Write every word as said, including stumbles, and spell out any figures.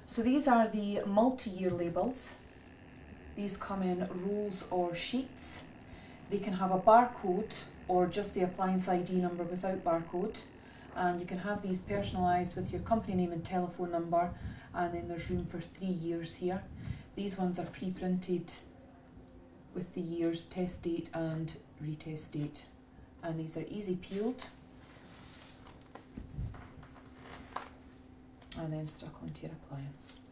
So these are the multi-year labels. These come in rolls or sheets. They can have a barcode or just the appliance I D number without barcode. And you can have these personalised with your company name and telephone number, and then there's room for three years here. These ones are pre-printed with the years, test date and retest date. And these are easy peeled and then stuck onto your appliance.